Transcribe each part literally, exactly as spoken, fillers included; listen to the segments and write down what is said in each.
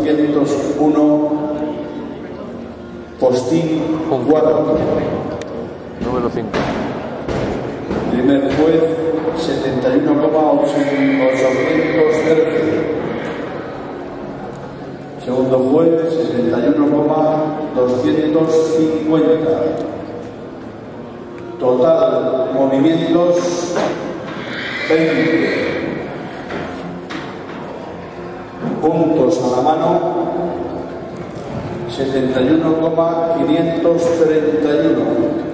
doscientos uno, Postín cuatro. Número cinco. Primer juez, setenta y uno coma ochocientos trece. Segundo juez, setenta y uno coma doscientos cincuenta. Total movimientos, veinte. Puntos a la mano, setenta y uno coma quinientos treinta y uno.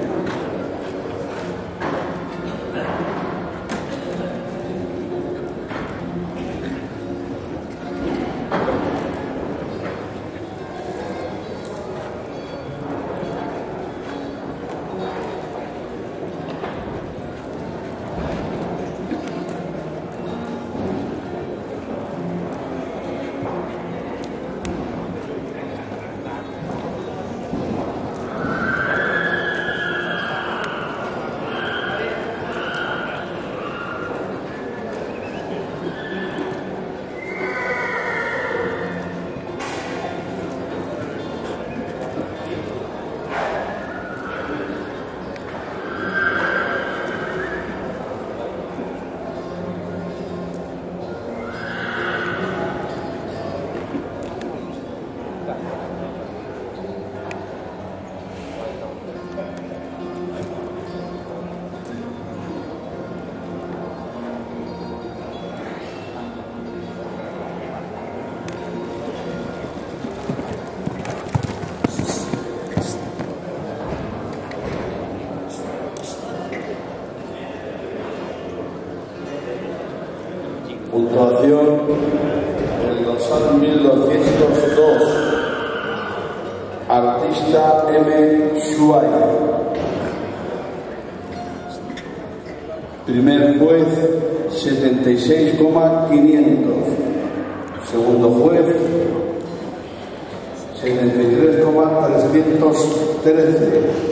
Puntuación del dorsal mil doscientos dos, artista M. Shuai. Primer juez, setenta y seis coma quinientos. Segundo juez, setenta y tres coma trescientos trece.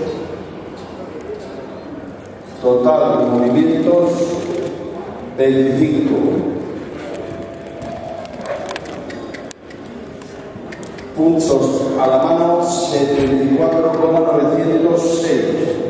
Total movimientos, veinticinco. Puntos a la mano, setenta y cuatro coma novecientos seis.